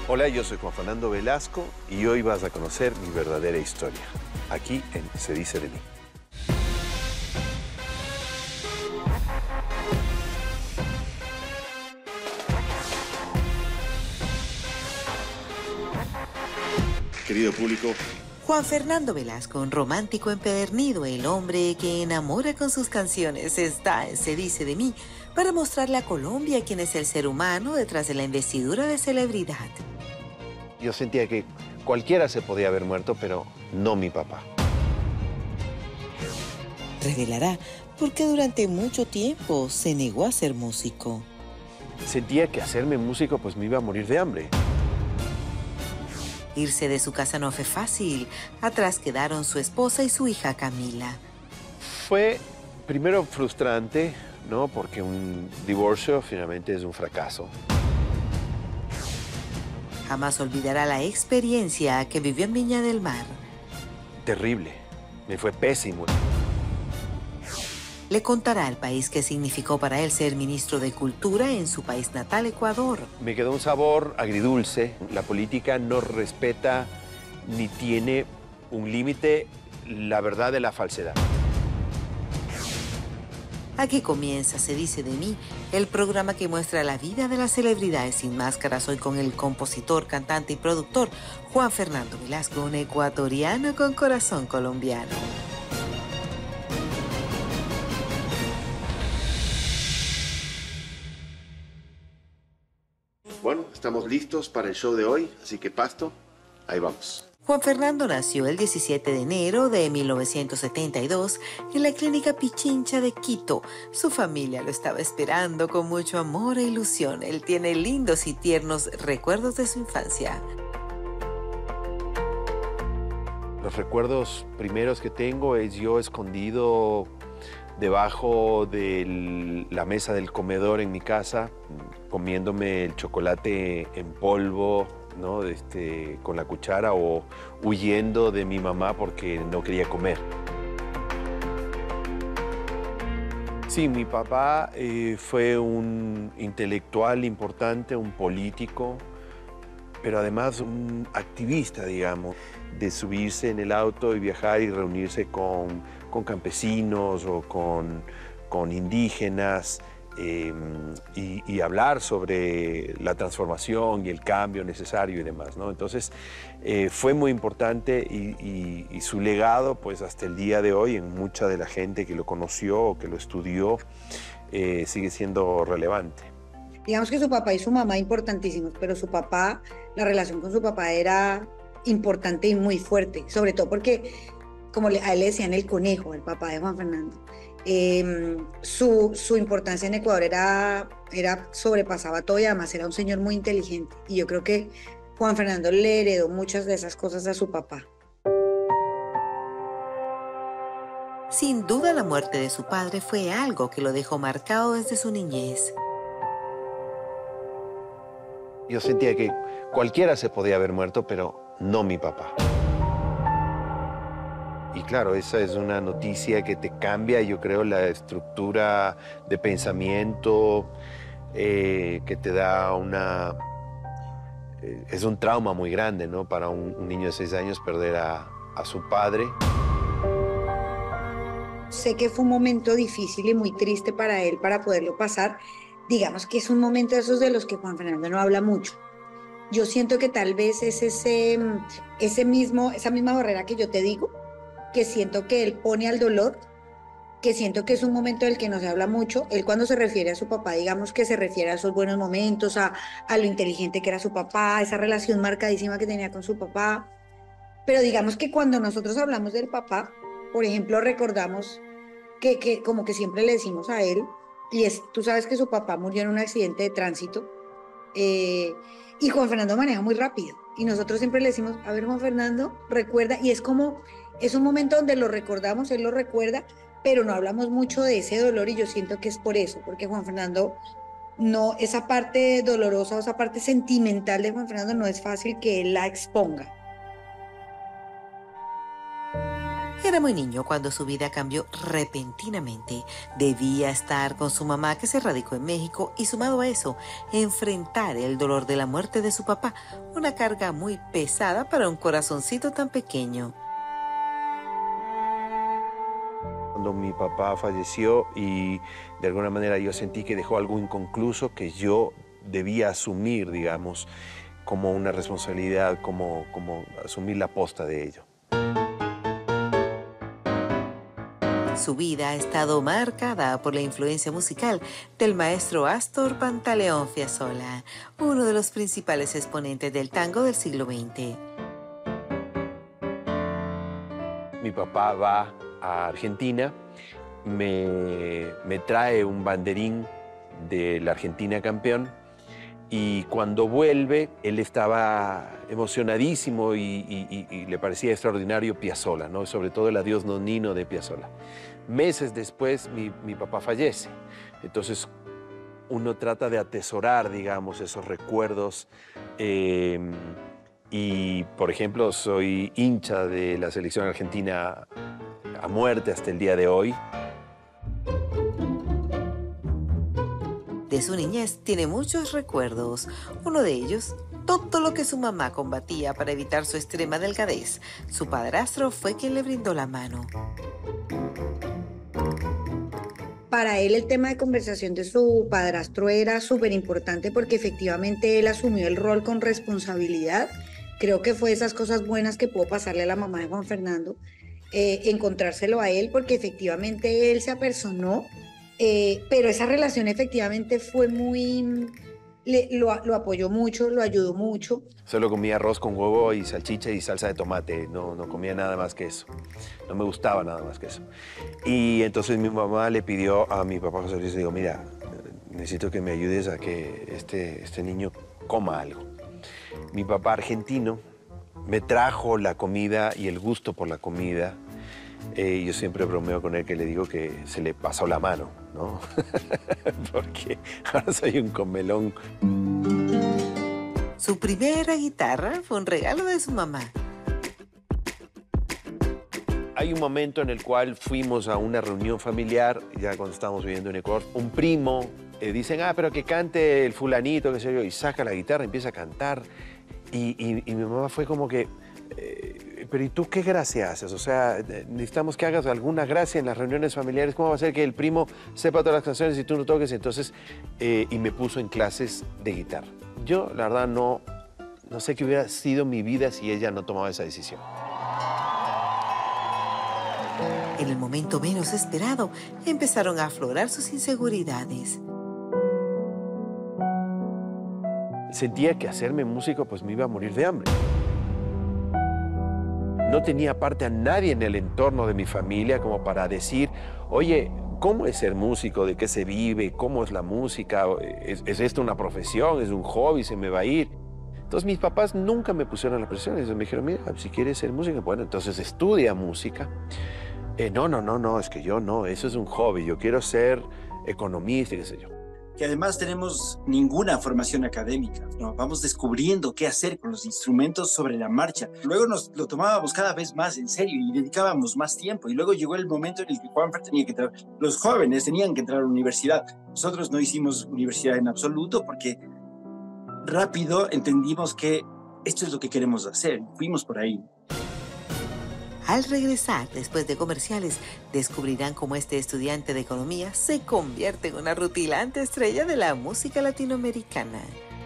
Hola, yo soy Juan Fernando Velasco y hoy vas a conocer mi verdadera historia, aquí en Se dice de mí. Querido público, Juan Fernando Velasco, un romántico empedernido, el hombre que enamora con sus canciones, está en Se dice de mí para mostrarle a Colombia quién es el ser humano detrás de la investidura de celebridad. yo sentía que cualquiera se podía haber muerto, pero no mi papá. Revelará por qué durante mucho tiempo se negó a ser músico. Sentía que hacerme músico pues me iba a morir de hambre. Irse de su casa no fue fácil. Atrás quedaron su esposa y su hija Camila. Fue primero frustrante, ¿no? Porque un divorcio finalmente es un fracaso. Jamás olvidará la experiencia que vivió en Viña del Mar. Terrible, me fue pésimo. Le contará al país qué significó para él ser ministro de Cultura en su país natal, Ecuador. Me quedó un sabor agridulce. La política no respeta ni tiene un límite la verdad de la falsedad. Aquí comienza Se dice de mí, el programa que muestra la vida de las celebridades sin máscaras. Hoy con el compositor, cantante y productor Juan Fernando Velasco, un ecuatoriano con corazón colombiano. Bueno, estamos listos para el show de hoy, así que Pasto, ahí vamos. Juan Fernando nació el 17 de enero de 1972 en la Clínica Pichincha de Quito. Su familia lo estaba esperando con mucho amor e ilusión. Él tiene lindos y tiernos recuerdos de su infancia. Los recuerdos primeros que tengo es yo escondido debajo de la mesa del comedor en mi casa, comiéndome el chocolate en polvo, ¿no? Con la cuchara, o huyendo de mi mamá porque no quería comer. Sí, mi papá fue un intelectual importante, un político, pero además un activista, digamos, de subirse en el auto y viajar y reunirse con campesinos o con indígenas, y hablar sobre la transformación y el cambio necesario y demás, ¿no? Entonces, fue muy importante y su legado, pues hasta el día de hoy, en mucha de la gente que lo conoció o que lo estudió, sigue siendo relevante. Digamos que su papá y su mamá importantísimos, pero su papá, la relación con su papá era importante y muy fuerte, sobre todo porque, como a él le decían el conejo, el papá de Juan Fernando. Su importancia en Ecuador sobrepasaba todo, y además era un señor muy inteligente, y yo creo que Juan Fernando le heredó muchas de esas cosas a su papá. Sin duda, la muerte de su padre fue algo que lo dejó marcado desde su niñez. Yo sentía que cualquiera se podía haber muerto, pero no mi papá. Y claro, esa es una noticia que te cambia, yo creo, la estructura de pensamiento, que te da es un trauma muy grande, ¿no? Para un niño de 6 años perder a su padre. Sé que fue un momento difícil y muy triste para él para poderlo pasar. Digamos que es un momento de esos de los que Juan Fernando no habla mucho. Yo siento que tal vez es esa misma barrera que yo te digo, que siento que él pone al dolor, que siento que es un momento del que no se habla mucho. Él, cuando se refiere a su papá, digamos que se refiere a esos buenos momentos, a lo inteligente que era su papá, a esa relación marcadísima que tenía con su papá. Pero digamos que cuando nosotros hablamos del papá, por ejemplo, recordamos que como que siempre le decimos a él, tú sabes que su papá murió en un accidente de tránsito, eh, y Juan Fernando maneja muy rápido. Y nosotros siempre le decimos, a ver, Juan Fernando, recuerda, y es un momento donde lo recordamos, él lo recuerda, pero no hablamos mucho de ese dolor, y yo siento que es por eso, porque Juan Fernando, no, esa parte dolorosa o esa parte sentimental de Juan Fernando no es fácil que él la exponga. Era muy niño cuando su vida cambió repentinamente. Debía estar con su mamá que se radicó en México y sumado a eso, enfrentar el dolor de la muerte de su papá, una carga muy pesada para un corazoncito tan pequeño. Cuando mi papá falleció y de alguna manera yo sentí que dejó algo inconcluso que yo debía asumir, digamos, como una responsabilidad, como asumir la posta de ello. Su vida ha estado marcada por la influencia musical del maestro Astor Pantaleón Piazzolla, uno de los principales exponentes del tango del siglo XX. Mi papá va a Argentina, me trae un banderín de la Argentina campeón y cuando vuelve él estaba emocionadísimo y le parecía extraordinario Piazzolla, ¿no? Sobre todo el Adiós Nonino de Piazzolla. Meses después mi papá fallece, entonces uno trata de atesorar, digamos, esos recuerdos. Y, por ejemplo, soy hincha de la selección argentina a muerte hasta el día de hoy. De su niñez tiene muchos recuerdos. Uno de ellos, todo lo que su mamá combatía para evitar su extrema delgadez. Su padrastro fue quien le brindó la mano. Para él el tema de conversación de su padrastro era súper importante porque efectivamente él asumió el rol con responsabilidad. Creo que fue esas cosas buenas que pudo pasarle a la mamá de Juan Fernando, encontrárselo a él porque efectivamente él se apersonó, pero esa relación efectivamente fue muy... lo apoyó mucho, lo ayudó mucho. Solo comía arroz con huevo y salchicha y salsa de tomate, no comía nada más que eso. No me gustaba nada más que eso. Y entonces mi mamá le pidió a mi papá José Luis, digo, mira, necesito que me ayudes a que este niño coma algo. Mi papá argentino me trajo la comida y el gusto por la comida. Yo siempre bromeo con él que le digo que se le pasó la mano, ¿no? Porque ahora soy un comelón. Su primera guitarra fue un regalo de su mamá. Hay un momento en el cual fuimos a una reunión familiar, ya cuando estábamos viviendo en Ecuador, un primo, dicen, pero que cante el fulanito, qué sé yo, y saca la guitarra, empieza a cantar, y mi mamá fue como que, pero ¿y tú qué gracia haces? O sea, necesitamos que hagas alguna gracia en las reuniones familiares, ¿cómo va a ser que el primo sepa todas las canciones y tú no toques? Entonces, y me puso en clases de guitarra. Yo, la verdad, no sé qué hubiera sido mi vida si ella no tomaba esa decisión. En el momento menos esperado, empezaron a aflorar sus inseguridades. Sentía que hacerme músico pues me iba a morir de hambre. No tenía aparte a nadie en el entorno de mi familia como para decir, oye, ¿cómo es ser músico? ¿De qué se vive? ¿Cómo es la música? ¿Es esto una profesión? ¿Es un hobby? ¿Se me va a ir? Entonces mis papás nunca me pusieron la presión. Ellos me dijeron, mira, si quieres ser músico, bueno, entonces estudia música. No, es que yo no, eso es un hobby, yo quiero ser economista, qué sé yo. Que además tenemos ninguna formación académica, ¿no? Vamos descubriendo qué hacer con los instrumentos sobre la marcha. Luego nos lo tomábamos cada vez más en serio y dedicábamos más tiempo. Y luego llegó el momento en el que Juanfer tenía que entrar, los jóvenes tenían que entrar a la universidad. Nosotros no hicimos universidad en absoluto porque rápido entendimos que esto es lo que queremos hacer. Fuimos por ahí. Al regresar, después de comerciales, descubrirán cómo este estudiante de economía se convierte en una rutilante estrella de la música latinoamericana.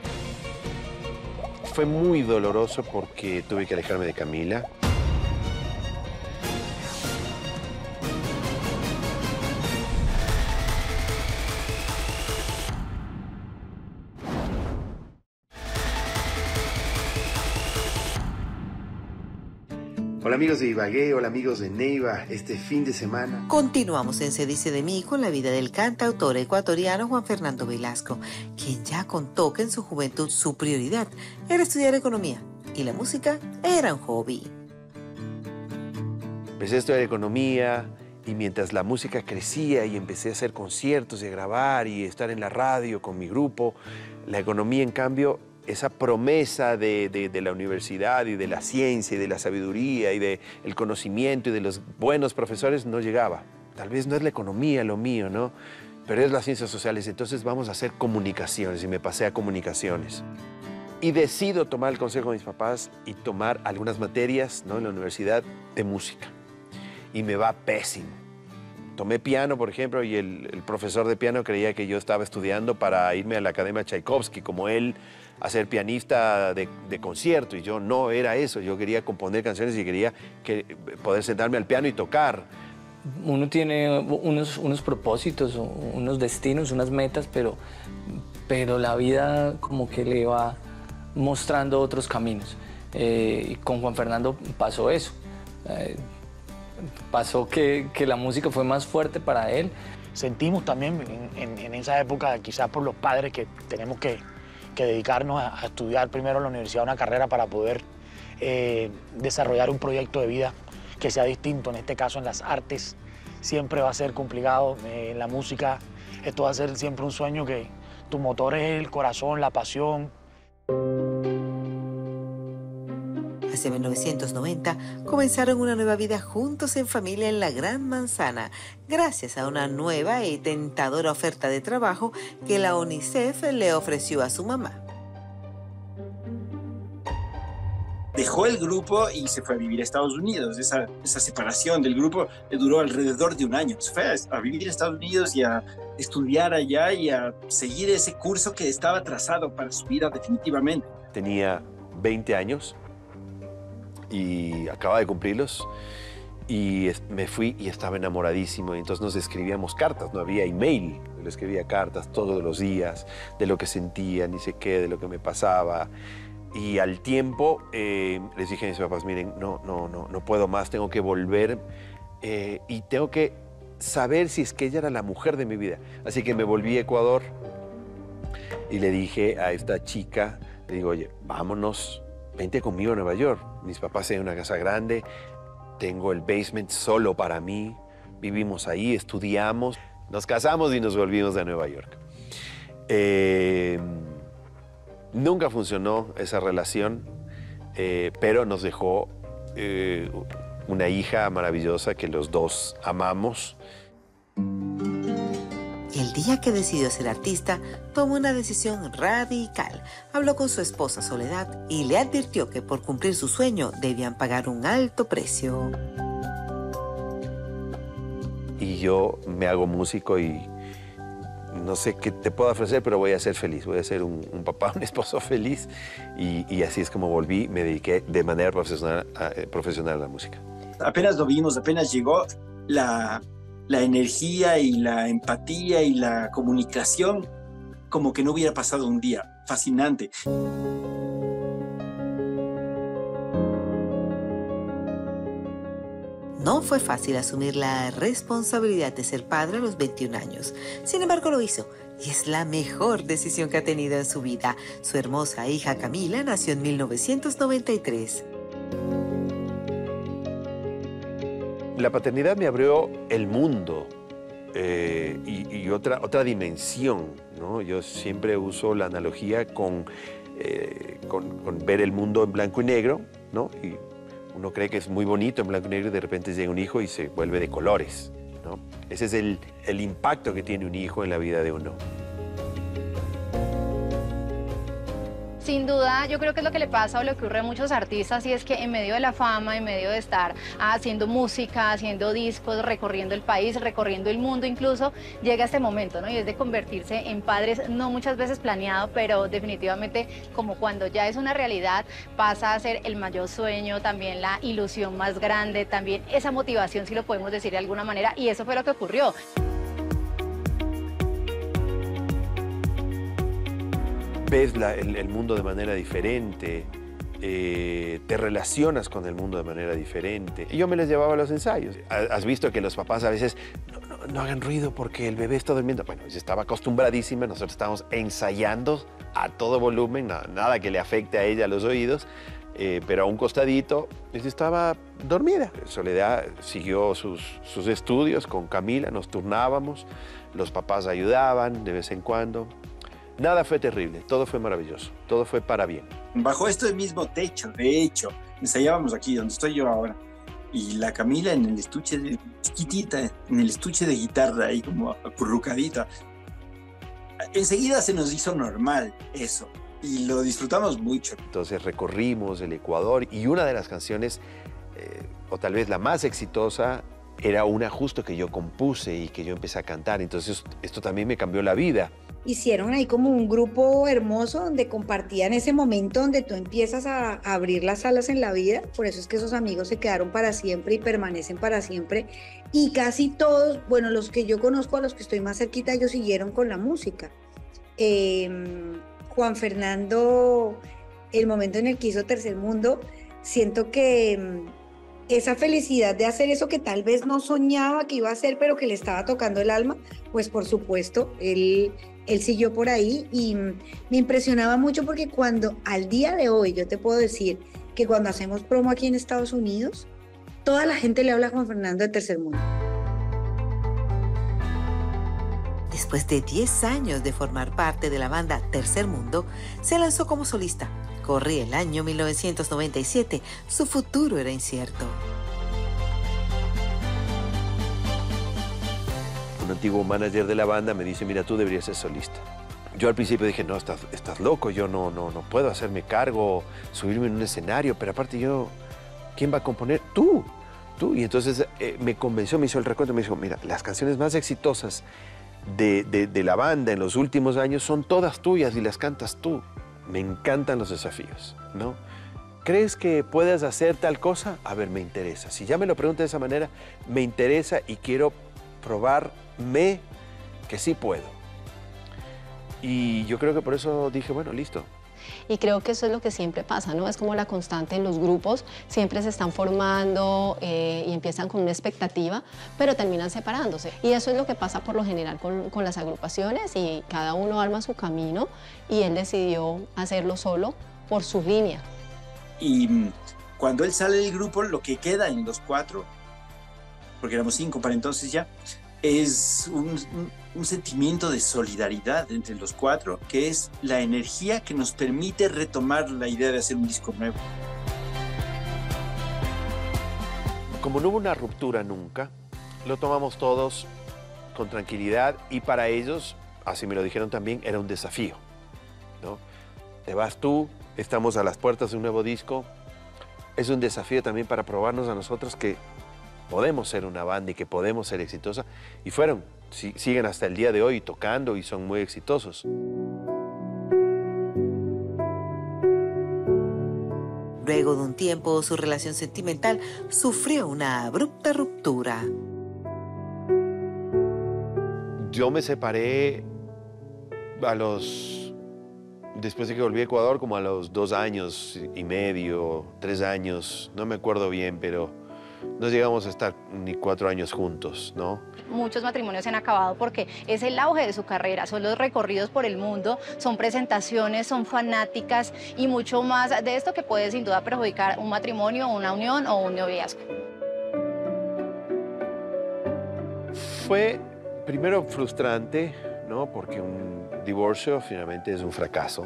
Fue muy doloroso porque tuve que alejarme de Camila. Hola amigos de Ibagué, hola amigos de Neiva, este fin de semana. Continuamos en Se dice de mí con la vida del cantautor ecuatoriano Juan Fernando Velasco, quien ya contó que en su juventud su prioridad era estudiar economía y la música era un hobby. Empecé a estudiar economía y mientras la música crecía y empecé a hacer conciertos y a grabar y estar en la radio con mi grupo, la economía en cambio esa promesa de la universidad y de la ciencia y de la sabiduría y del conocimiento y de los buenos profesores no llegaba. Tal vez no es la economía lo mío, ¿no? Pero es las ciencias sociales, entonces vamos a hacer comunicaciones y me pasé a comunicaciones. Y decido tomar el consejo de mis papás y tomar algunas materias, ¿no?, en la universidad de música. Y me va pésimo. Tomé piano, por ejemplo, y el profesor de piano creía que yo estaba estudiando para irme a la Academia Tchaikovsky, como él, a ser pianista de concierto. Y yo no era eso, yo quería componer canciones y quería poder sentarme al piano y tocar. Uno tiene unos propósitos, unos destinos, unas metas, pero la vida como que le va mostrando otros caminos. Y con Juan Fernando pasó eso. Pasó que la música fue más fuerte para él. Sentimos también en esa época, quizás por los padres, que tenemos que dedicarnos a estudiar primero en la universidad una carrera para poder desarrollar un proyecto de vida que sea distinto. En este caso, en las artes siempre va a ser complicado. En la música esto va a ser siempre un sueño que tu motor es el corazón, la pasión. Hacia 1990 comenzaron una nueva vida juntos en familia en la Gran Manzana, gracias a una nueva y tentadora oferta de trabajo que la UNICEF le ofreció a su mamá. Dejó el grupo y se fue a vivir a Estados Unidos. Esa separación del grupo le duró alrededor de un año. Se fue a vivir a Estados Unidos y a estudiar allá y a seguir ese curso que estaba trazado para su vida definitivamente. Tenía 20 años y acababa de cumplirlos y me fui y estaba enamoradísimo y entonces nos escribíamos cartas, no había email, le escribía cartas todos los días de lo que sentía, ni sé qué, de lo que me pasaba. Y al tiempo les dije a mis papás, miren, no puedo más, tengo que volver y tengo que saber si es que ella era la mujer de mi vida. Así que me volví a Ecuador y le dije a esta chica, le digo, oye, vámonos, vente conmigo a Nueva York. Mis papás tienen una casa grande, tengo el basement solo para mí, vivimos ahí, estudiamos, nos casamos y nos volvimos a Nueva York. Nunca funcionó esa relación, pero nos dejó una hija maravillosa que los dos amamos. El día que decidió ser artista, tomó una decisión radical. Habló con su esposa Soledad y le advirtió que por cumplir su sueño debían pagar un alto precio. Y yo me hago músico y no sé qué te puedo ofrecer, pero voy a ser feliz. Voy a ser un papá, un esposo feliz. Y así es como volví, me dediqué de manera profesional a la música. Apenas lo vimos, apenas llegó la energía y la empatía y la comunicación, como que no hubiera pasado un día. Fascinante. No fue fácil asumir la responsabilidad de ser padre a los 21 años. Sin embargo, lo hizo y es la mejor decisión que ha tenido en su vida. Su hermosa hija Camila nació en 1993. La paternidad me abrió el mundo y otra dimensión, ¿no? Yo siempre uso la analogía con ver el mundo en blanco y negro, ¿no? Y uno cree que es muy bonito en blanco y negro y de repente llega un hijo y se vuelve de colores, ¿no? Ese es el impacto que tiene un hijo en la vida de uno. Sin duda, yo creo que es lo que le pasa o le ocurre a muchos artistas, y es que en medio de la fama, en medio de estar haciendo música, haciendo discos, recorriendo el país, recorriendo el mundo incluso, llega este momento, ¿no? Y es de convertirse en padres, no muchas veces planeado, pero definitivamente como cuando ya es una realidad, pasa a ser el mayor sueño, también la ilusión más grande, también esa motivación, si lo podemos decir de alguna manera, y eso fue lo que ocurrió. Ves el mundo de manera diferente, te relacionas con el mundo de manera diferente. Y yo me les llevaba a los ensayos. Has visto que los papás a veces no hagan ruido porque el bebé está durmiendo. Bueno, yo estaba acostumbradísima, nosotros estábamos ensayando a todo volumen, nada que le afecte a ella los oídos, pero a un costadito, ella estaba dormida. Soledad siguió sus estudios con Camila, nos turnábamos, los papás ayudaban de vez en cuando. Nada fue terrible, todo fue maravilloso, todo fue para bien. Bajo este mismo techo, de hecho, ensayábamos aquí donde estoy yo ahora. Y la Camila en el estuche, chiquitita, en el estuche de guitarra, ahí como acurrucadita. Enseguida se nos hizo normal eso y lo disfrutamos mucho. Entonces recorrimos el Ecuador y una de las canciones, o tal vez la más exitosa, era una justo que yo compuse y que yo empecé a cantar. Entonces esto también me cambió la vida. Hicieron ahí como un grupo hermoso donde compartían ese momento donde tú empiezas a abrir las alas en la vida. Por eso es que esos amigos se quedaron para siempre y permanecen para siempre. Y casi todos, bueno, los que yo conozco, a los que estoy más cerquita, ellos siguieron con la música. Juan Fernando, el momento en el que hizo Tercer Mundo, siento que esa felicidad de hacer eso que tal vez no soñaba que iba a hacer, pero que le estaba tocando el alma, pues por supuesto, él siguió por ahí y me impresionaba mucho porque cuando al día de hoy yo te puedo decir que cuando hacemos promo aquí en Estados Unidos, toda la gente le habla a Juan Fernando de Tercer Mundo. Después de 10 años de formar parte de la banda Tercer Mundo, se lanzó como solista. Corría el año 1997, su futuro era incierto. Un antiguo manager de la banda me dice, mira, tú deberías ser solista. Yo al principio dije, no, estás loco, yo no puedo hacerme cargo, subirme en un escenario, pero aparte yo, ¿quién va a componer? Tú. Y entonces me convenció, me hizo el recuento, me dijo, mira, las canciones más exitosas de la banda en los últimos años son todas tuyas y las cantas tú. Me encantan los desafíos, ¿no? ¿Crees que puedas hacer tal cosa? A ver, me interesa. Si ya me lo preguntas de esa manera, me interesa y quiero probarme que sí puedo. Y yo creo que por eso dije, bueno, listo. Y creo que eso es lo que siempre pasa, ¿no? Es como la constante en los grupos, siempre se están formando y empiezan con una expectativa, pero terminan separándose. Y eso es lo que pasa por lo general con las agrupaciones y cada uno arma su camino y él decidió hacerlo solo por su línea. Y cuando él sale del grupo, lo que queda en los 4, porque éramos 5 para entonces ya, es un sentimiento de solidaridad entre los 4, que es la energía que nos permite retomar la idea de hacer un disco nuevo. Como no hubo una ruptura nunca, lo tomamos todos con tranquilidad y para ellos, así me lo dijeron también, era un desafío, ¿no? Te vas tú, estamos a las puertas de un nuevo disco, es un desafío también para probarnos a nosotros que podemos ser una banda y que podemos ser exitosa. Y fueron, siguen hasta el día de hoy tocando y son muy exitosos. Luego de un tiempo, su relación sentimental sufrió una abrupta ruptura. Yo me separé después de que volví a Ecuador, como a los 2 años y medio, 3 años, no me acuerdo bien, pero no llegamos a estar ni 4 años juntos, ¿no? Muchos matrimonios se han acabado porque es el auge de su carrera, son los recorridos por el mundo, son presentaciones, son fanáticas y mucho más de esto que puede sin duda perjudicar un matrimonio, una unión o un noviazgo. Fue primero frustrante, ¿no? Porque un divorcio finalmente es un fracaso.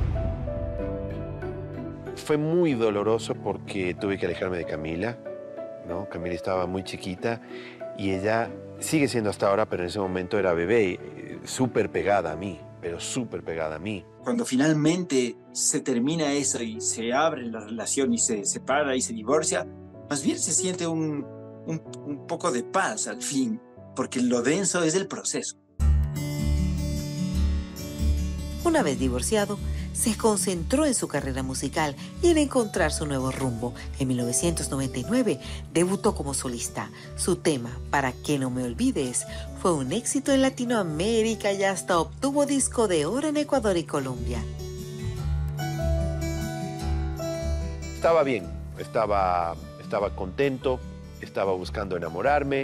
Fue muy doloroso porque tuve que alejarme de Camila, ¿no? Camila estaba muy chiquita y ella sigue siendo hasta ahora, pero en ese momento era bebé, súper pegada a mí, pero súper pegada a mí. Cuando finalmente se termina eso y se abre la relación y se separa y se divorcia, más bien se siente un poco de paz al fin, porque lo denso es el proceso. Una vez divorciado, se concentró en su carrera musical y en encontrar su nuevo rumbo. En 1999 debutó como solista. Su tema, Para que no me olvides, fue un éxito en Latinoamérica y hasta obtuvo disco de oro en Ecuador y Colombia. Estaba bien, estaba contento, estaba buscando enamorarme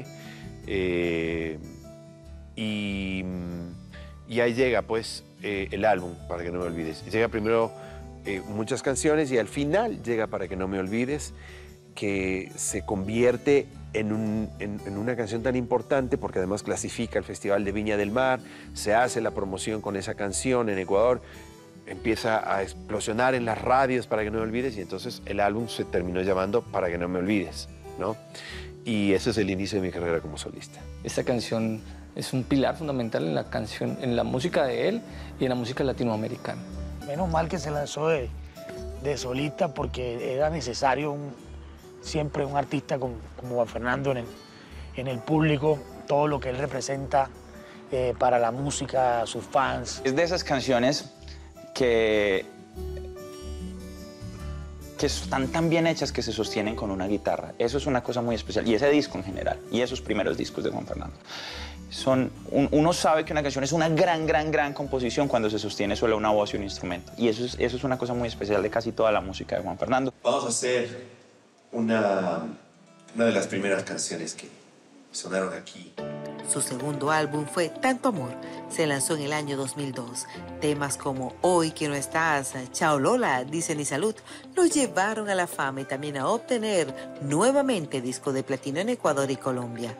y ahí llega pues el álbum, Para que no me olvides. Llega primero muchas canciones y al final llega Para que no me olvides, que se convierte en una canción tan importante, porque además clasifica el Festival de Viña del Mar, se hace la promoción con esa canción en Ecuador, empieza a explosionar en las radios Para que no me olvides, y entonces el álbum se terminó llamando Para que no me olvides, ¿no? Y ese es el inicio de mi carrera como solista. Esta canción es un pilar fundamental en la canción, en la música de él y en la música latinoamericana. Menos mal que se lanzó de solista, porque era necesario siempre un artista como Juan Fernando en el público, todo lo que él representa para la música, sus fans. Es de esas canciones que están tan bien hechas que se sostienen con una guitarra. Eso es una cosa muy especial. Y ese disco en general, y esos primeros discos de Juan Fernando, uno sabe que una canción es una gran composición cuando se sostiene solo una voz y un instrumento. Y eso es una cosa muy especial de casi toda la música de Juan Fernando. Vamos a hacer una de las primeras canciones que sonaron aquí. Su segundo álbum fue Tanto Amor. Se lanzó en el año 2002. Temas como Hoy que no estás, Chao Lola, Dicen y Salud lo llevaron a la fama y también a obtener nuevamente disco de platino en Ecuador y Colombia.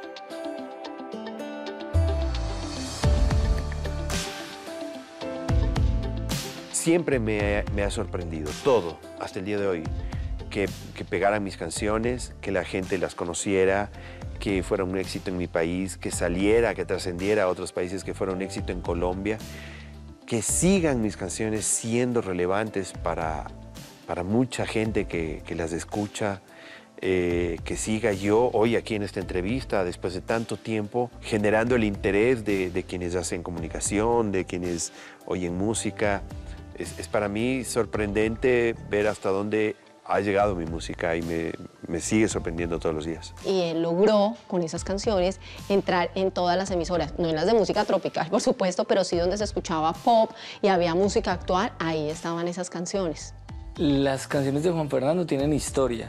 Siempre me ha sorprendido todo, hasta el día de hoy, que pegaran mis canciones, que la gente las conociera, que fuera un éxito en mi país, que saliera, que trascendiera a otros países, que fuera un éxito en Colombia, que sigan mis canciones siendo relevantes para mucha gente que las escucha, que siga yo hoy aquí en esta entrevista, después de tanto tiempo, generando el interés de quienes hacen comunicación, de quienes oyen música. Es para mí sorprendente ver hasta dónde ha llegado mi música y me sigue sorprendiendo todos los días. Y él logró, con esas canciones, entrar en todas las emisoras, no en las de música tropical, por supuesto, pero sí donde se escuchaba pop y había música actual, ahí estaban esas canciones. Las canciones de Juan Fernando tienen historia,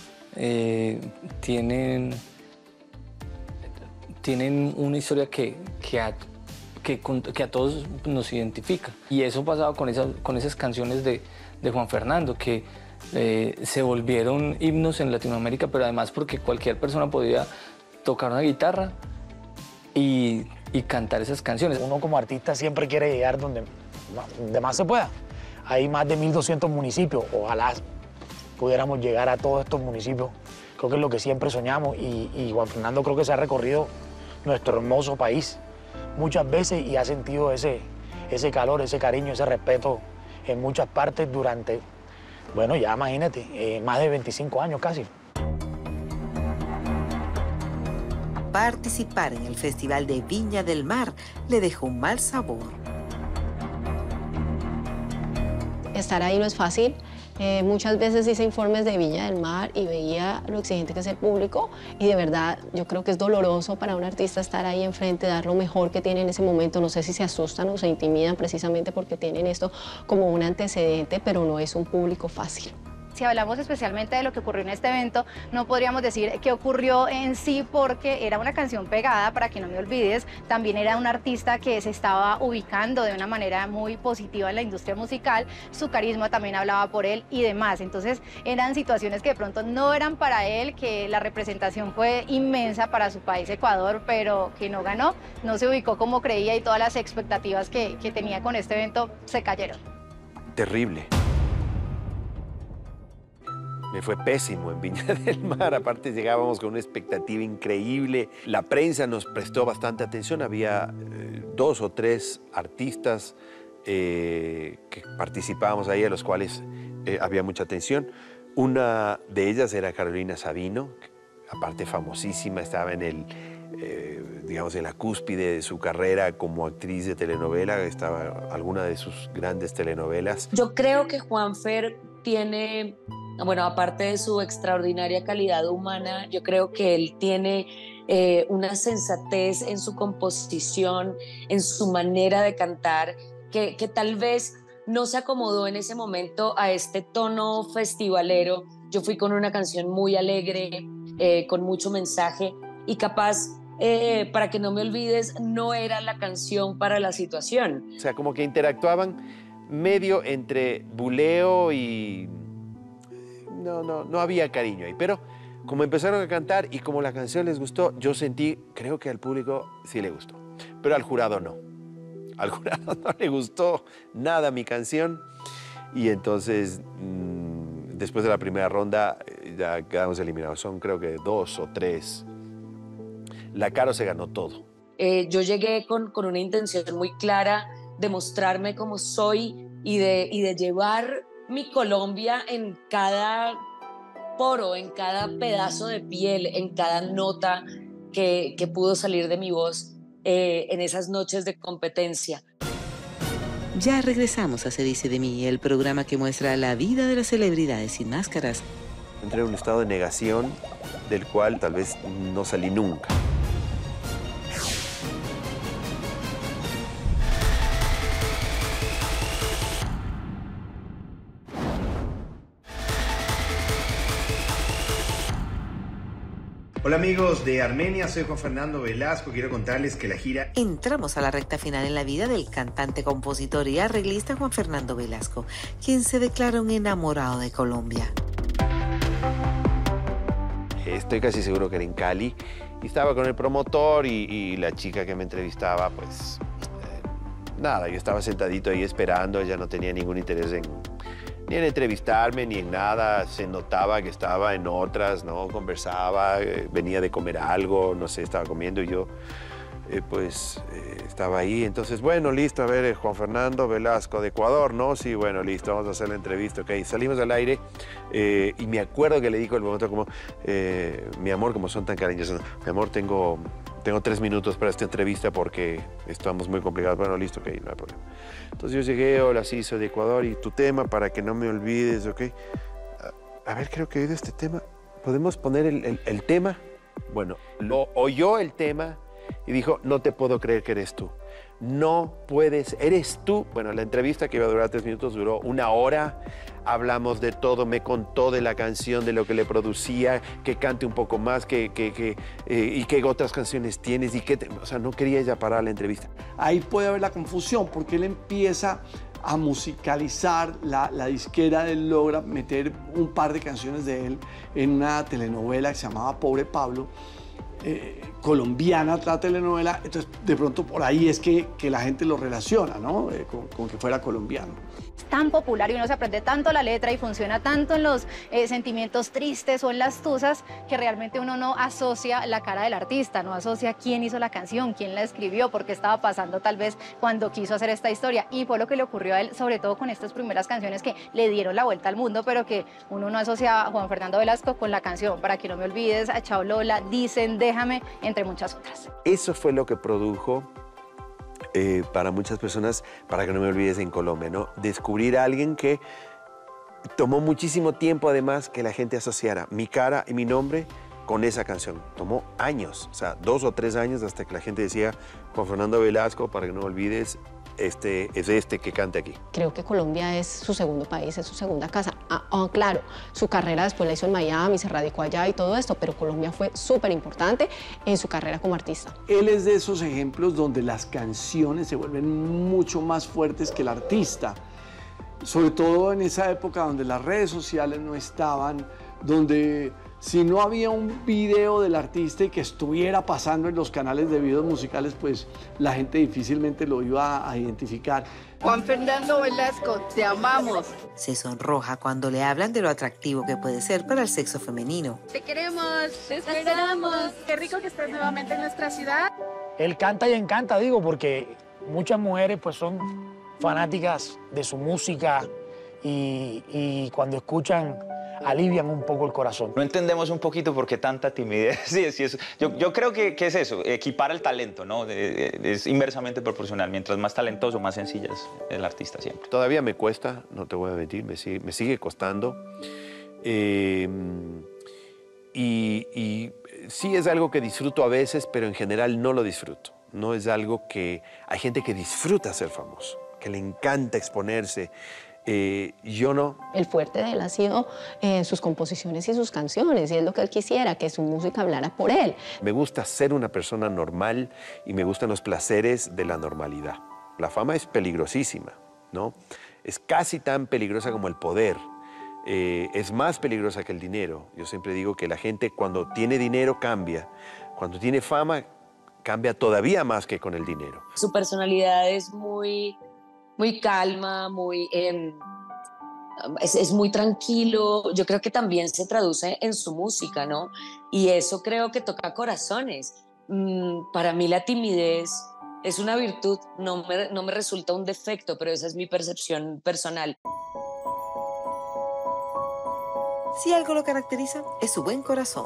tienen una historia que a todos nos identifica. Y eso pasaba con esas canciones de Juan Fernando, que se volvieron himnos en Latinoamérica, pero además porque cualquier persona podía tocar una guitarra y cantar esas canciones. Uno como artista siempre quiere llegar donde más se pueda. Hay más de 1.200 municipios, ojalá pudiéramos llegar a todos estos municipios. Creo que es lo que siempre soñamos y Juan Fernando creo que se ha recorrido nuestro hermoso país muchas veces y ha sentido ese calor, ese cariño, ese respeto en muchas partes durante, bueno, ya imagínate, más de 25 años casi. Participar en el Festival de Viña del Mar le dejó un mal sabor. Estar ahí no es fácil. Muchas veces hice informes de Viña del Mar y veía lo exigente que es el público y de verdad yo creo que es doloroso para un artista estar ahí enfrente, dar lo mejor que tiene en ese momento. No sé si se asustan o se intimidan precisamente porque tienen esto como un antecedente, pero no es un público fácil. Si hablamos especialmente de lo que ocurrió en este evento, no podríamos decir qué ocurrió en sí porque era una canción pegada, Para que no me olvides, también era un artista que se estaba ubicando de una manera muy positiva en la industria musical, su carisma también hablaba por él y demás, entonces eran situaciones que de pronto no eran para él, que la representación fue inmensa para su país Ecuador, pero que no ganó, no se ubicó como creía y todas las expectativas que tenía con este evento se cayeron. Terrible. Me fue pésimo en Viña del Mar, aparte llegábamos con una expectativa increíble. La prensa nos prestó bastante atención, había 2 o 3 artistas que participábamos ahí, a los cuales había mucha atención. Una de ellas era Carolina Sabino, aparte famosísima, estaba en digamos, en la cúspide de su carrera como actriz de telenovela, estaba alguna de sus grandes telenovelas. Yo creo que Juanfer tiene, bueno, aparte de su extraordinaria calidad humana, yo creo que él tiene una sensatez en su composición, en su manera de cantar, que tal vez no se acomodó en ese momento a este tono festivalero. Yo fui con una canción muy alegre, con mucho mensaje, y capaz, Para que no me olvides, no era la canción para la situación. O sea, como que interactuaban medio entre buleo y... No había cariño ahí, pero como empezaron a cantar y como la canción les gustó, yo sentí, creo que al público sí le gustó, pero al jurado no. Al jurado no le gustó nada mi canción y entonces después de la primera ronda ya quedamos eliminados. Son creo que 2 o 3. La Caro se ganó todo. Yo llegué con una intención muy clara de mostrarme como soy y de llevar mi Colombia en cada poro, en cada pedazo de piel, en cada nota que pudo salir de mi voz en esas noches de competencia. Ya regresamos a Se dice de mí, el programa que muestra la vida de las celebridades sin máscaras. Entré en un estado de negación del cual tal vez no salí nunca. Hola amigos de Armenia, soy Juan Fernando Velasco. Quiero contarles que la gira... Entramos a la recta final en la vida del cantante, compositor y arreglista Juan Fernando Velasco, quien se declara un enamorado de Colombia. Estoy casi seguro que era en Cali y estaba con el promotor y la chica que me entrevistaba, pues nada, yo estaba sentadito ahí esperando, ella no tenía ningún interés ni en entrevistarme, ni en nada. Se notaba que estaba en otras, ¿no? Conversaba, venía de comer algo, no sé, estaba comiendo y yo, estaba ahí. Entonces, bueno, listo, a ver, Juan Fernando Velasco de Ecuador, ¿no? Sí, bueno, listo, vamos a hacer la entrevista, ok. Salimos al aire y me acuerdo que le dijo el momento como, mi amor, como son tan cariñosos, mi amor, tengo 3 minutos para esta entrevista porque estamos muy complicados. Bueno, listo, ok, no hay problema. Entonces yo llegué, hola, sí, soy de Ecuador y tu tema, para que no me olvides, ok. A ver, creo que he oído este tema. ¿Podemos poner el tema? Bueno, lo oyó el tema y dijo, no te puedo creer que eres tú. No puedes, eres tú. Bueno, la entrevista que iba a durar 3 minutos duró 1 hora. Hablamos de todo, me contó de la canción, de lo que le producía, que cante un poco más, y qué otras canciones tienes, o sea, no quería ella parar la entrevista. Ahí puede haber la confusión, porque él empieza a musicalizar, la disquera de él logra meter un par de canciones de él en una telenovela que se llamaba Pobre Pablo, colombiana la telenovela, entonces de pronto por ahí es que la gente lo relaciona, ¿no? Con que fuera colombiano. Es tan popular y uno se aprende tanto la letra y funciona tanto en los sentimientos tristes o en las tusas que realmente uno no asocia la cara del artista, no asocia quién hizo la canción, quién la escribió, por qué estaba pasando tal vez cuando quiso hacer esta historia. Y fue lo que le ocurrió a él, sobre todo con estas primeras canciones que le dieron la vuelta al mundo, pero que uno no asocia a Juan Fernando Velasco con la canción Para que no me olvides, a Chao Lola, Dicen, Déjame, entre muchas otras. Eso fue lo que produjo para muchas personas, Para que no me olvides, en Colombia, ¿no? Descubrir a alguien que tomó muchísimo tiempo, además, que la gente asociara mi cara y mi nombre con esa canción. Tomó años, o sea, 2 o 3 años hasta que la gente decía, Juan Fernando Velasco, Para que no me olvides, es este que canta aquí. Creo que Colombia es su segundo país, es su segunda casa. Claro, su carrera después la hizo en Miami, se radicó allá y todo esto, pero Colombia fue súper importante en su carrera como artista. Él es de esos ejemplos donde las canciones se vuelven mucho más fuertes que el artista. Sobre todo en esa época donde las redes sociales no estaban, donde si no había un video del artista y que estuviera pasando en los canales de videos musicales, pues la gente difícilmente lo iba a identificar. Juan Fernando Velasco, te amamos. Se sonroja cuando le hablan de lo atractivo que puede ser para el sexo femenino. Te queremos, te esperamos. Qué rico que estés nuevamente en nuestra ciudad. Él canta y encanta, digo, porque muchas mujeres pues son fanáticas de su música y cuando escuchan alivian un poco el corazón. No entendemos un poquito por qué tanta timidez. Sí, eso. Yo creo que es eso, equipar el talento, ¿no? Es inversamente proporcional. Mientras más talentoso, más sencilla es el artista siempre. Todavía me cuesta, no te voy a mentir, me sigue costando. Y sí es algo que disfruto a veces, pero en general no lo disfruto. No es algo que... Hay gente que disfruta ser famoso, que le encanta exponerse. Yo no. El fuerte de él ha sido sus composiciones y sus canciones, y es lo que él quisiera, que su música hablara por él. Me gusta ser una persona normal y me gustan los placeres de la normalidad. La fama es peligrosísima, ¿no? Es casi tan peligrosa como el poder. es más peligrosa que el dinero. Yo siempre digo que la gente cuando tiene dinero cambia, cuando tiene fama cambia todavía más que con el dinero. Su personalidad es muy calma, es muy tranquilo. Yo creo que también se traduce en su música, ¿no? Y eso creo que toca corazones. Para mí la timidez es una virtud, no me resulta un defecto, pero esa es mi percepción personal. Si algo lo caracteriza, es su buen corazón.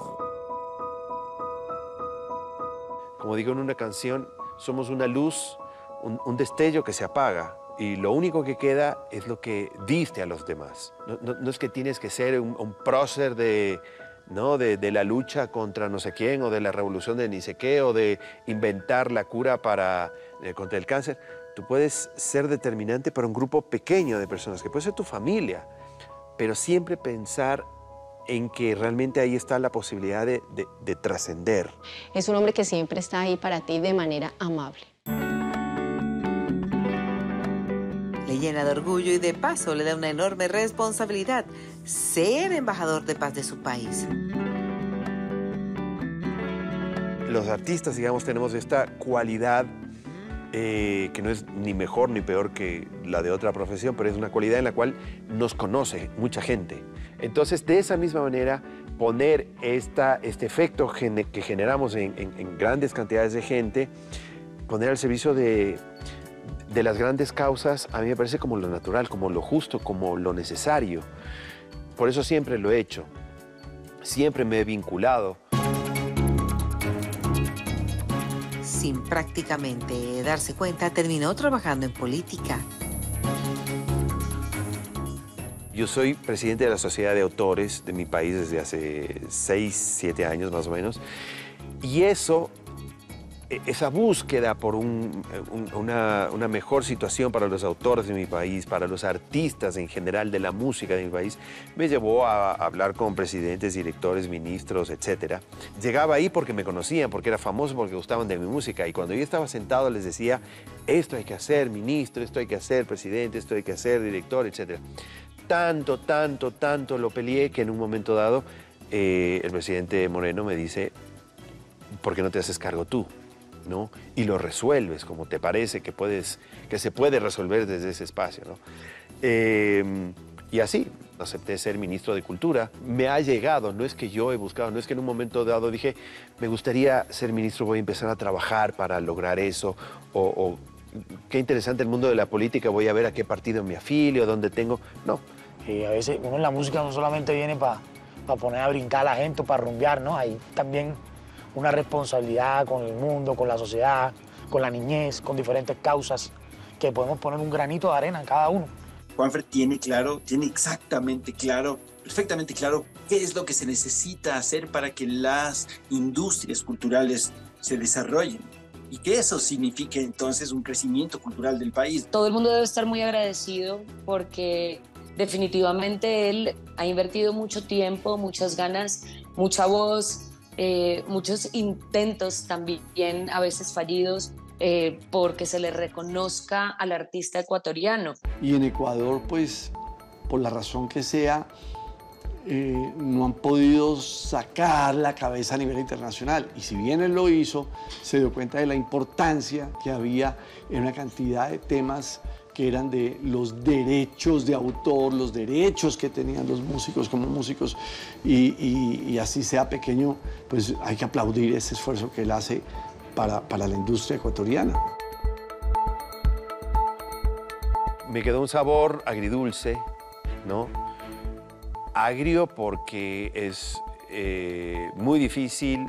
Como digo en una canción, somos una luz, un destello que se apaga y lo único que queda es lo que diste a los demás. No es que tienes que ser un prócer de la lucha contra no sé quién o de la revolución de ni sé qué o de inventar la cura contra el cáncer. Tú puedes ser determinante para un grupo pequeño de personas, que puede ser tu familia, pero siempre pensar en que realmente ahí está la posibilidad de trascender. Es un hombre que siempre está ahí para ti de manera amable. Le llena de orgullo y de paso le da una enorme responsabilidad, ser embajador de paz de su país. Los artistas, digamos, tenemos esta cualidad que no es ni mejor ni peor que la de otra profesión, pero es una cualidad en la cual nos conoce mucha gente. Entonces, de esa misma manera, poner este efecto que generamos en grandes cantidades de gente, poner al servicio de las grandes causas, a mí me parece como lo natural, como lo justo, como lo necesario. Por eso siempre lo he hecho, siempre me he vinculado. Sin prácticamente darse cuenta, terminó trabajando en política. Yo soy presidente de la Sociedad de Autores de mi país desde hace 6, 7 años más o menos. Y esa búsqueda por una mejor situación para los autores de mi país, para los artistas en general de la música de mi país, me llevó a hablar con presidentes, directores, ministros, etc. Llegaba ahí porque me conocían, porque era famoso, porque gustaban de mi música. Y cuando yo estaba sentado les decía, esto hay que hacer, ministro, esto hay que hacer, presidente, esto hay que hacer, director, etc. Tanto lo peleé que en un momento dado el presidente Moreno me dice, ¿por qué no te haces cargo tú? ¿No? Y lo resuelves como te parece que se puede resolver desde ese espacio, ¿no? Y así acepté ser ministro de Cultura. Me ha llegado, no es que yo he buscado, no es que en un momento dado dije, me gustaría ser ministro, voy a empezar a trabajar para lograr eso, o qué interesante el mundo de la política, voy a ver a qué partido me afilio, dónde tengo. No. Y a veces uno en la música no solamente viene para poner a brincar a la gente o para rumbear, ¿no? Hay también una responsabilidad con el mundo, con la sociedad, con la niñez, con diferentes causas, que podemos poner un granito de arena en cada uno. Juanfer tiene exactamente claro, perfectamente claro, qué es lo que se necesita hacer para que las industrias culturales se desarrollen y que eso signifique entonces un crecimiento cultural del país. Todo el mundo debe estar muy agradecido porque definitivamente él ha invertido mucho tiempo, muchas ganas, mucha voz, muchos intentos también a veces fallidos porque se le reconozca al artista ecuatoriano. Y en Ecuador, pues, por la razón que sea, no han podido sacar la cabeza a nivel internacional. Y si bien él lo hizo, se dio cuenta de la importancia que había en una cantidad de temas que eran de los derechos de autor, los derechos que tenían los músicos como músicos, y así sea pequeño, pues hay que aplaudir ese esfuerzo que él hace para la industria ecuatoriana. Me quedó un sabor agridulce, ¿no? Agrio porque es muy difícil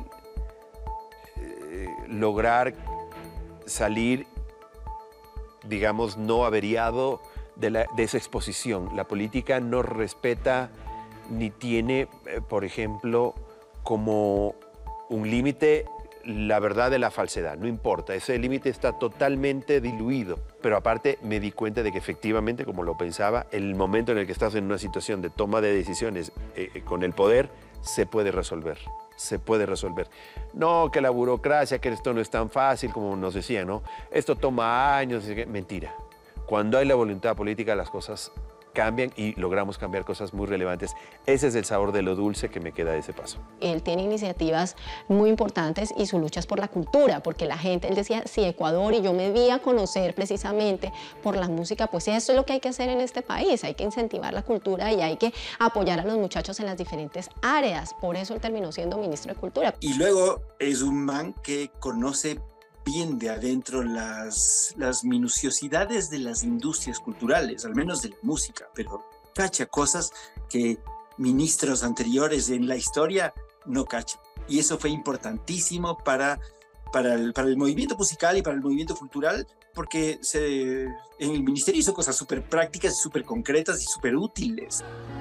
lograr salir, digamos, no averiado de esa exposición. La política no respeta ni tiene, por ejemplo, como un límite la verdad de la falsedad. No importa, ese límite está totalmente diluido. Pero aparte me di cuenta de que efectivamente, como lo pensaba, el momento en el que estás en una situación de toma de decisiones con el poder, se puede resolver. Se puede resolver. No, que la burocracia, que esto no es tan fácil como nos decían, ¿no? Esto toma años. Mentira. Cuando hay la voluntad política, las cosas cambian y logramos cambiar cosas muy relevantes. Ese es el sabor de lo dulce que me queda de ese paso. Él tiene iniciativas muy importantes y su lucha es por la cultura, porque la gente, él decía, si Ecuador, y yo me di a conocer precisamente por la música, pues eso es lo que hay que hacer en este país, hay que incentivar la cultura y hay que apoyar a los muchachos en las diferentes áreas. Por eso él terminó siendo ministro de Cultura. Y luego es un man que conoce bien de adentro las minuciosidades de las industrias culturales, al menos de la música, pero cacha cosas que ministros anteriores en la historia no cachan. Y eso fue importantísimo para el movimiento musical y para el movimiento cultural, porque en el ministerio hizo cosas súper prácticas, súper concretas y súper útiles.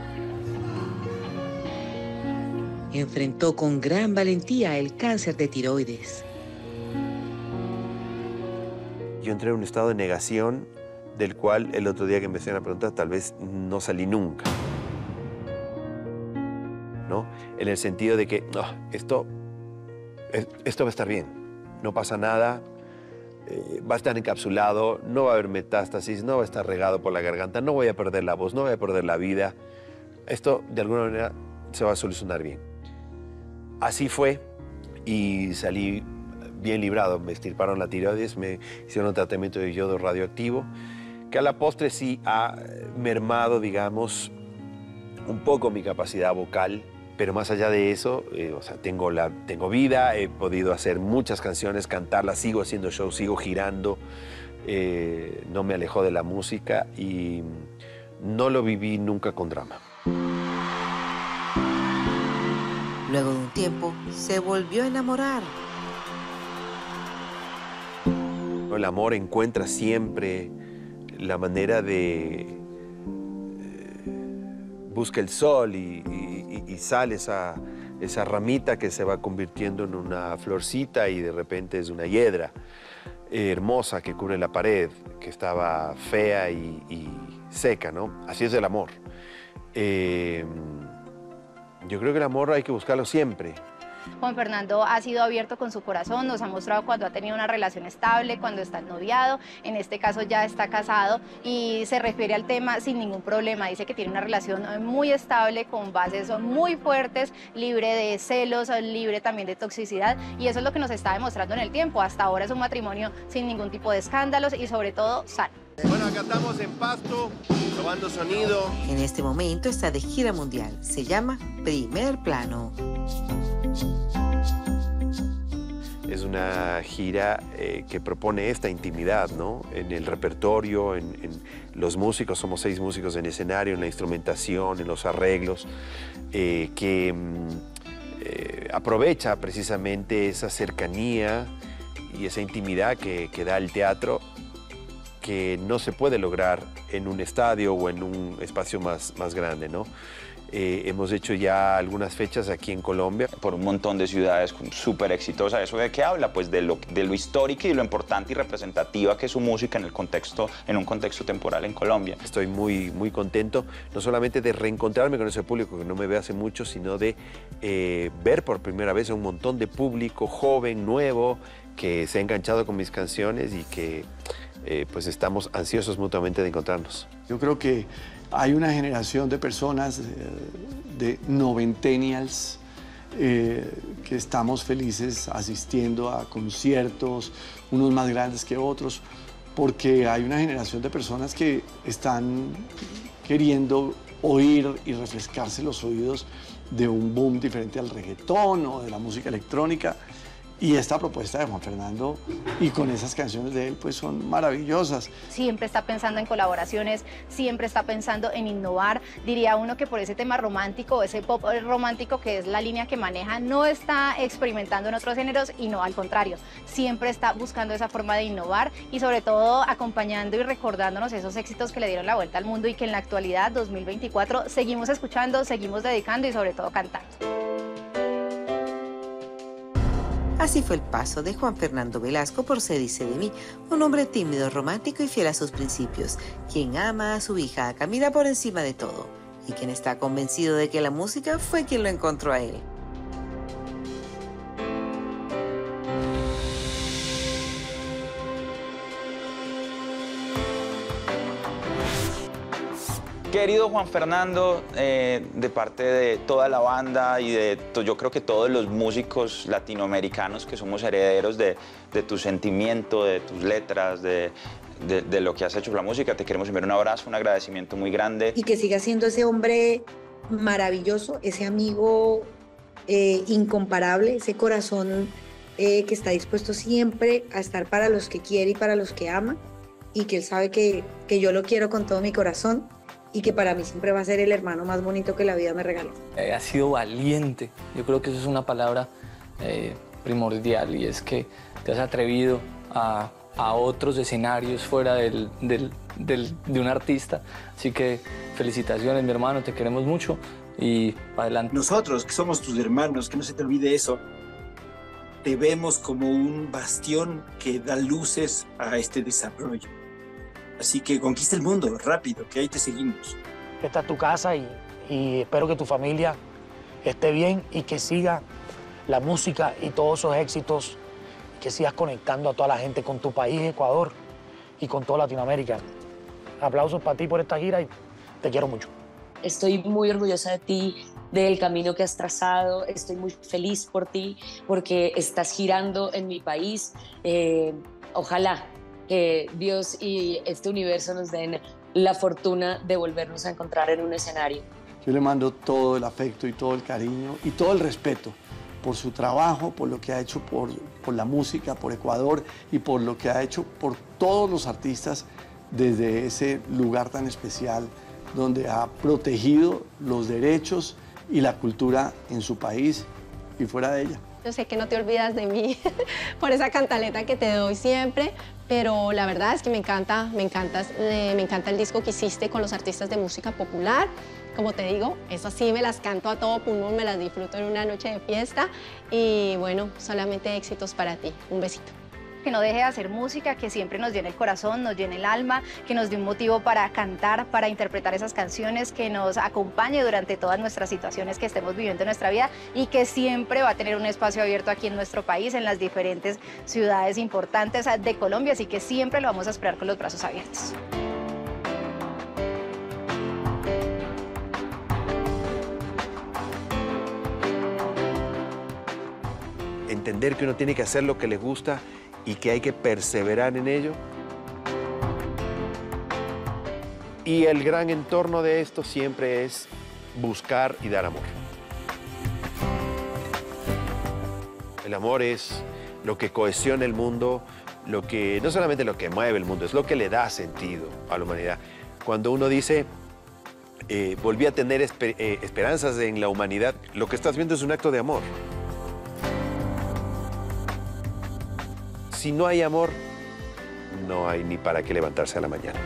Enfrentó con gran valentía el cáncer de tiroides. Yo entré en un estado de negación del cual el otro día que me hicieron la pregunta tal vez no salí nunca, ¿no? En el sentido de que esto va a estar bien, no pasa nada, va a estar encapsulado, no va a haber metástasis, no va a estar regado por la garganta, no voy a perder la voz, no voy a perder la vida. Esto de alguna manera se va a solucionar bien. Así fue y salí bien librado. Me extirparon la tiroides, me hicieron un tratamiento de yodo radioactivo, que a la postre sí ha mermado, digamos, un poco mi capacidad vocal, pero más allá de eso, o sea, tengo vida, he podido hacer muchas canciones, cantarlas, sigo haciendo shows, sigo girando, no me alejó de la música y no lo viví nunca con drama. Luego de un tiempo, se volvió a enamorar. El amor encuentra siempre la manera de... busca el sol y sale esa ramita que se va convirtiendo en una florcita y de repente es una hiedra hermosa que cubre la pared, que estaba fea y seca, ¿no? Así es el amor. Yo creo que el amor hay que buscarlo siempre. Juan Fernando ha sido abierto con su corazón, nos ha mostrado cuando ha tenido una relación estable, cuando está noviado, en este caso ya está casado y se refiere al tema sin ningún problema. Dice que tiene una relación muy estable, con bases muy fuertes, libre de celos, libre también de toxicidad, y eso es lo que nos está demostrando en el tiempo. Hasta ahora es un matrimonio sin ningún tipo de escándalos y sobre todo sano. Bueno, acá estamos en Pasto, probando sonido. En este momento está de gira mundial. Se llama Primer Plano. Es una gira que propone esta intimidad, ¿no? En el repertorio, en los músicos, somos 6 músicos en escenario, en la instrumentación, en los arreglos, que aprovecha precisamente esa cercanía y esa intimidad que da el teatro, que no se puede lograr en un estadio o en un espacio más grande, ¿no? Hemos hecho ya algunas fechas aquí en Colombia. Por un montón de ciudades súper exitosas. ¿Eso de qué habla? Pues de lo histórico y lo importante y representativa que es su música en un contexto temporal en Colombia. Estoy muy contento, no solamente de reencontrarme con ese público que no me ve hace mucho, sino de ver por primera vez a un montón de público joven, nuevo, que se ha enganchado con mis canciones y que pues estamos ansiosos mutuamente de encontrarnos. Yo creo que hay una generación de personas, de noventennials, que estamos felices asistiendo a conciertos, unos más grandes que otros, porque hay una generación de personas que están queriendo oír y refrescarse los oídos de un boom diferente al reggaetón o de la música electrónica. Y esta propuesta de Juan Fernando y con esas canciones de él pues son maravillosas. Siempre está pensando en colaboraciones, siempre está pensando en innovar. Diría uno que por ese tema romántico, ese pop romántico que es la línea que maneja, no está experimentando en otros géneros y no, al contrario, siempre está buscando esa forma de innovar y sobre todo acompañando y recordándonos esos éxitos que le dieron la vuelta al mundo y que en la actualidad, 2024, seguimos escuchando, seguimos dedicando y sobre todo cantando. Así fue el paso de Juan Fernando Velasco por Se dice de mí, un hombre tímido, romántico y fiel a sus principios, quien ama a su hija, camina por encima de todo y quien está convencido de que la música fue quien lo encontró a él. Querido Juan Fernando, de parte de toda la banda y yo creo que todos los músicos latinoamericanos que somos herederos de tu sentimiento, de tus letras, de lo que has hecho por la música, te queremos enviar un abrazo, un agradecimiento muy grande. Y que siga siendo ese hombre maravilloso, ese amigo incomparable, ese corazón que está dispuesto siempre a estar para los que quiere y para los que ama, y que él sabe que yo lo quiero con todo mi corazón y que para mí siempre va a ser el hermano más bonito que la vida me regaló. Has sido valiente, yo creo que eso es una palabra primordial, y es que te has atrevido a otros escenarios fuera de un artista. Así que felicitaciones, mi hermano, te queremos mucho y adelante. Nosotros, que somos tus hermanos, que no se te olvide eso, te vemos como un bastión que da luces a este desarrollo. Así que conquista el mundo, rápido, que ahí te seguimos. Esta es tu casa y espero que tu familia esté bien y que siga la música y todos esos éxitos, que sigas conectando a toda la gente con tu país, Ecuador, y con toda Latinoamérica. Aplausos para ti por esta gira y te quiero mucho. Estoy muy orgullosa de ti, del camino que has trazado. Estoy muy feliz por ti porque estás girando en mi país. Ojalá que Dios y este universo nos den la fortuna de volvernos a encontrar en un escenario. Yo le mando todo el afecto y todo el cariño y todo el respeto por su trabajo, por lo que ha hecho por la música, por Ecuador, y por lo que ha hecho por todos los artistas desde ese lugar tan especial donde ha protegido los derechos y la cultura en su país y fuera de ella. Yo sé que no te olvidas de mí por esa cantaleta que te doy siempre, pero la verdad es que me encanta el disco que hiciste con los artistas de música popular. Como te digo, eso sí me las canto a todo pulmón, me las disfruto en una noche de fiesta y bueno, solamente éxitos para ti. Un besito. Que no deje de hacer música, que siempre nos llene el corazón, nos llene el alma, que nos dé un motivo para cantar, para interpretar esas canciones, que nos acompañe durante todas nuestras situaciones que estemos viviendo en nuestra vida, y que siempre va a tener un espacio abierto aquí en nuestro país, en las diferentes ciudades importantes de Colombia, así que siempre lo vamos a esperar con los brazos abiertos. Entender que uno tiene que hacer lo que le gusta y que hay que perseverar en ello. Y el gran entorno de esto siempre es buscar y dar amor. El amor es lo que cohesiona el mundo, no solamente lo que mueve el mundo, es lo que le da sentido a la humanidad. Cuando uno dice, volví a tener esperanzas en la humanidad, lo que estás viendo es un acto de amor. Si no hay amor, no hay ni para qué levantarse a la mañana.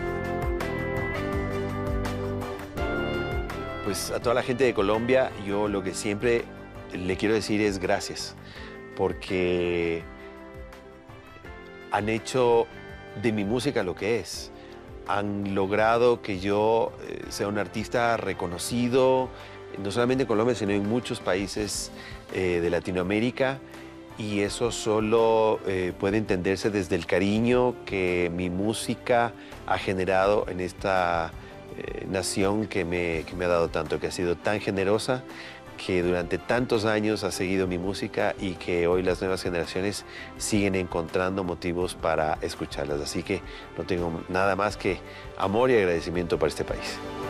Pues a toda la gente de Colombia, yo lo que siempre le quiero decir es gracias, porque han hecho de mi música lo que es. Han logrado que yo sea un artista reconocido, no solamente en Colombia, sino en muchos países de Latinoamérica. Y eso solo puede entenderse desde el cariño que mi música ha generado en esta nación que me ha dado tanto, que ha sido tan generosa, que durante tantos años ha seguido mi música y que hoy las nuevas generaciones siguen encontrando motivos para escucharlas. Así que no tengo nada más que amor y agradecimiento para este país.